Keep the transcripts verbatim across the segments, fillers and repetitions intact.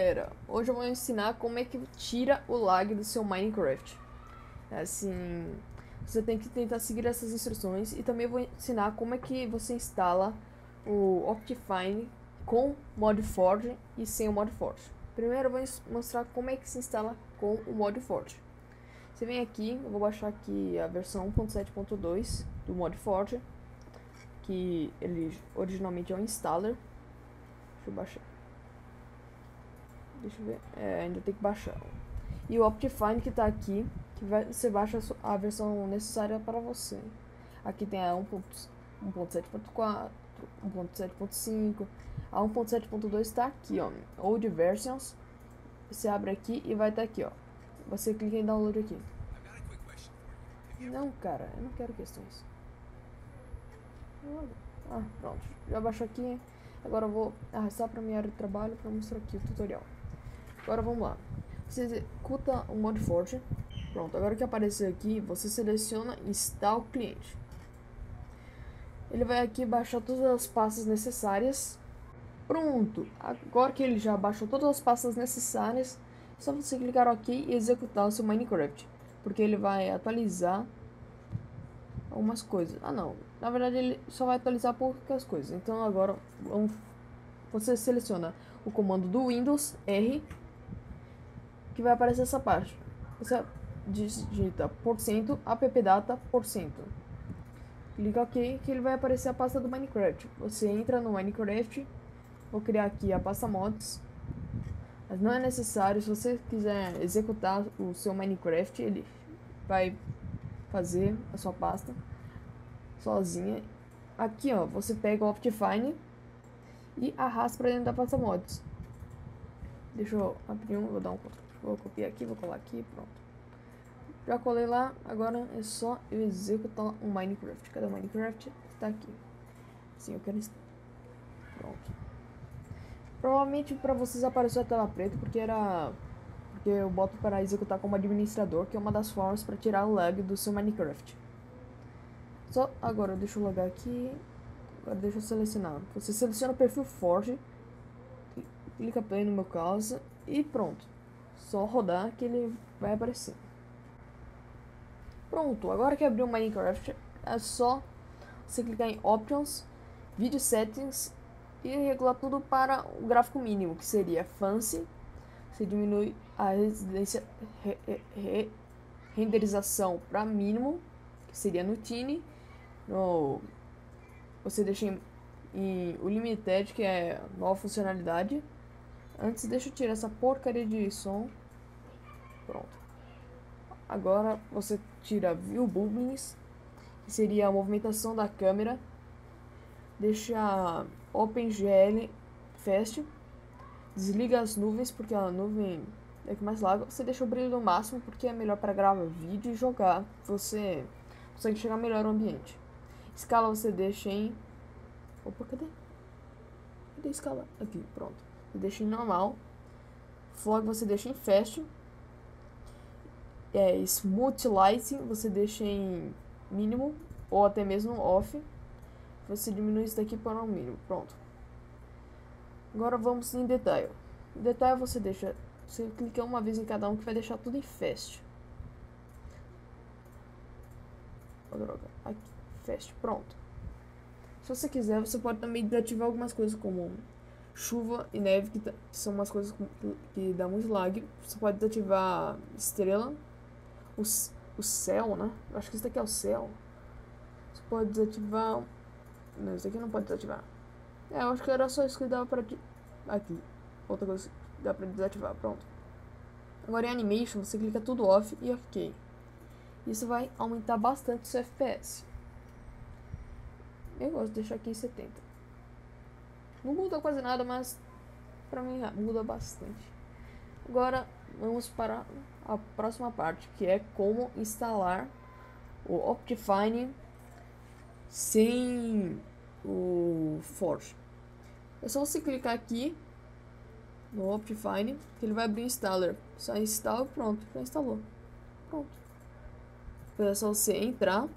galera, hoje eu vou ensinar como é que tira o lag do seu Minecraft. Assim, você tem que tentar seguir essas instruções e também vou ensinar como é que você instala o Optifine com ModForge e sem o ModForge. Primeiro eu vou mostrar como é que se instala com o ModForge. Você vem aqui, eu vou baixar aqui a versão um ponto sete ponto dois do ModForge, que ele originalmente é um installer. Deixa eu baixar. Deixa eu ver. É, ainda tem que baixar. E o Optifine que tá aqui, que vai, você baixa a versão necessária para você. Aqui tem a um ponto sete ponto quatro, um ponto sete ponto cinco. A um ponto sete ponto dois está aqui, ó. Old Versions. Você abre aqui e vai estar tá aqui, ó. Você clica em download aqui. Não, cara, eu não quero questões. Ah, pronto. Já baixou aqui. Agora eu vou arrastar para minha área de trabalho para mostrar aqui o tutorial. Agora vamos lá. Você executa o ModForge. Pronto, agora que apareceu aqui, você seleciona Install Cliente. Ele vai aqui baixar todas as pastas necessárias. Pronto, agora que ele já baixou todas as pastas necessárias, é só você clicar OK e executar o seu Minecraft, porque ele vai atualizar algumas coisas. Ah não, na verdade ele só vai atualizar poucas coisas. Então agora vamos, você seleciona o comando do Windows R, que vai aparecer essa parte. Você digita porcento appdata porcento. Clica OK que ele vai aparecer a pasta do Minecraft. Você entra no Minecraft. Vou criar aqui a pasta mods, mas não é necessário. Se você quiser executar o seu Minecraft, ele vai fazer a sua pasta sozinha. Aqui ó, você pega o Optifine e arrasta para dentro da pasta mods. Deixa eu abrir um, vou dar um vou copiar aqui, vou colar aqui, pronto. Já colei lá, agora é só eu executar o Minecraft. Cadê o Minecraft? Está aqui. Sim, eu quero. Pronto. Provavelmente para vocês apareceu a tela preta porque era porque eu boto para executar como administrador, que é uma das formas para tirar o lag do seu Minecraft. Só agora deixa eu logar aqui. Agora deixa eu selecionar. Você seleciona o perfil Forge, clica play no meu caso e pronto. Só rodar que ele vai aparecer. Pronto, agora que abriu o Minecraft, é só você clicar em Options, Video Settings e regular tudo para o gráfico mínimo, que seria Fancy. Você diminui a residência, re, re, renderização para mínimo, que seria no Tiny. No, você deixa em, em o Limited, que é nova funcionalidade. Antes, deixa eu tirar essa porcaria de som. Pronto. Agora você tira View Bubblings, que seria a movimentação da câmera. Deixa OpenGL Fast. Desliga as nuvens, porque a nuvem é que mais larga. Você deixa o brilho no máximo, porque é melhor para gravar vídeo e jogar. Você consegue chegar melhor no ambiente. Escala você deixa em... Opa, cadê? Cadê a escala? Aqui, pronto. Você deixa em normal. Fog você deixa em Fast. É, Smooth Lighting você deixa em mínimo ou até mesmo off. Você diminui isso daqui para o mínimo. Pronto. Agora vamos em detalhe. Em detalhe você deixa, você clica uma vez em cada um que vai deixar tudo em Fast. Oh, droga. Aqui, Fast. Pronto. Se você quiser, você pode também desativar algumas coisas como chuva e neve, que, que são umas coisas que, que dá muito lag. Você pode desativar estrela. O, o céu, né? Eu acho que isso daqui é o céu. Você pode desativar. Não, isso aqui não pode desativar. É, eu acho que era só isso que dava pra. Aqui. Outra coisa que dá pra desativar. Pronto. Agora em Animation, você clica tudo off e OK. Isso vai aumentar bastante o seu F P S. Eu gosto de deixar aqui em setenta. Não muda quase nada, mas pra mim muda bastante. Agora vamos para a próxima parte, que é como instalar o Optifine sem o Forge. É só você clicar aqui no Optifine, que ele vai abrir o installer. Só instala e pronto, já instalou. Pronto. É só você entrar.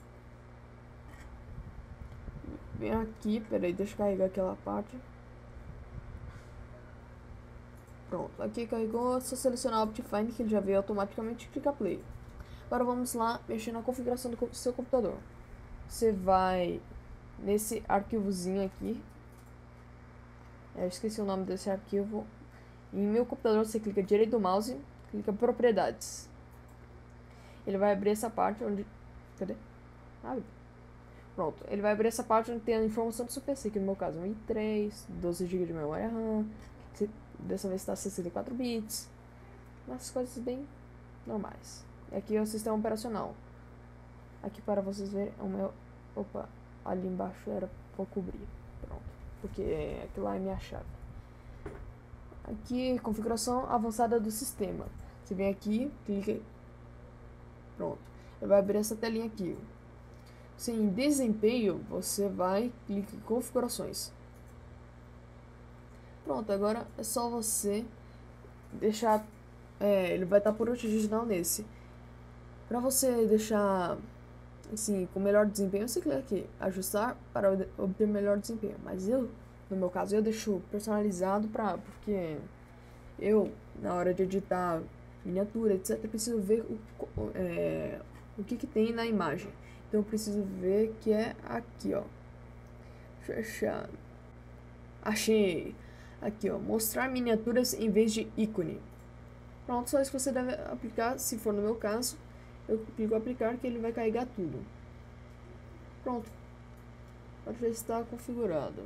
Vem aqui, peraí, deixa eu carregar aquela parte. Pronto, aqui carregou, é só selecionar o Optifine que ele já veio automaticamente e clicar play. Agora vamos lá mexer na configuração do seu computador. Você vai nesse arquivozinho aqui. Eu esqueci o nome desse arquivo. Em meu computador você clica direito do mouse, clica propriedades. Ele vai abrir essa parte onde... Cadê? Abre. Pronto, ele vai abrir essa parte onde tem a informação do seu P C, que no meu caso é um i três, doze gigas de memória RAM, dessa vez está sessenta e quatro bits, umas coisas bem normais. E aqui é o sistema operacional. Aqui para vocês verem o meu... Opa, ali embaixo era para cobrir. Pronto, porque aquilo lá é minha chave. Aqui, configuração avançada do sistema. Você vem aqui, clica... Pronto, ele vai abrir essa telinha aqui. Se em desempenho, você vai clicar em configurações. Pronto, agora é só você deixar... É, ele vai estar por original nesse. Para você deixar assim com melhor desempenho, você clica aqui, ajustar para obter melhor desempenho. Mas eu, no meu caso, eu deixo personalizado para porque eu, na hora de editar miniatura, etcétera, preciso ver o, é, o que, que tem na imagem. Então eu preciso ver que é aqui, ó. Fechar. Achei. Aqui, ó. Mostrar miniaturas em vez de ícone. Pronto, só isso que você deve aplicar. Se for no meu caso, eu clico aplicar que ele vai carregar tudo. Pronto. Já está configurado.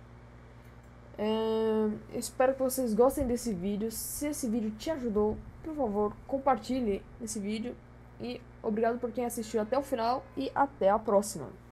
É, espero que vocês gostem desse vídeo. Se esse vídeo te ajudou, por favor, compartilhe esse vídeo. E obrigado por quem assistiu até o final e até a próxima.